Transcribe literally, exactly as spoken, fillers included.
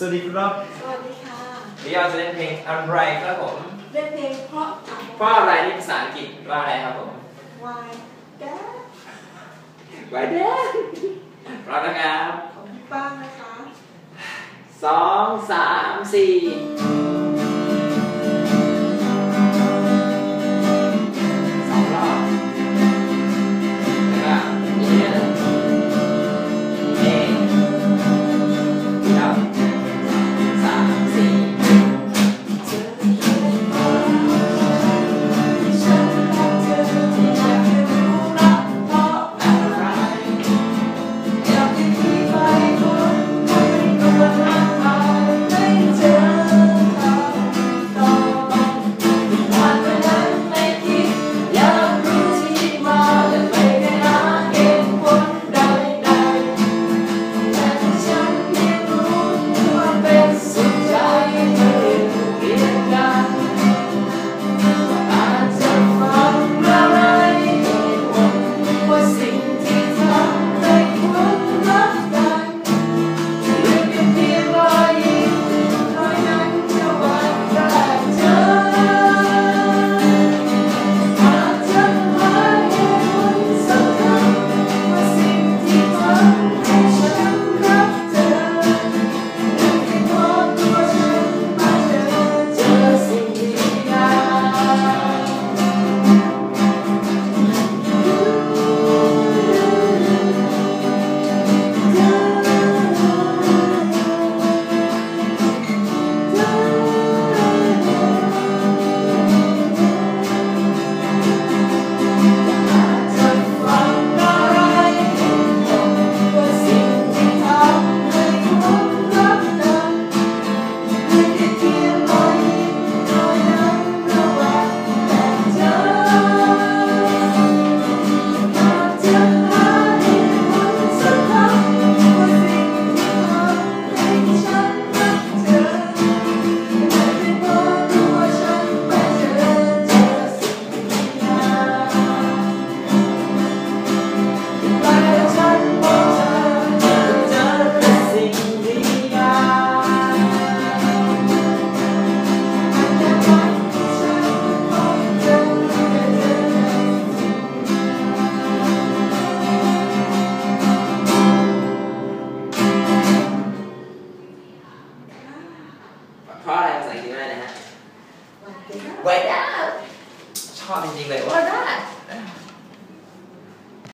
วัสดีครับสวัสดีค่ะเดี๋ยวจะเล่นเพลงอะไรครับผมเล่นเพลงเพราะเพราะอะไรที่ภาษาอังกฤษว่าอะไรครับผม Why Dad Why Dad พร้อมนะครับของพี่ป้างนะคะสองสามสี่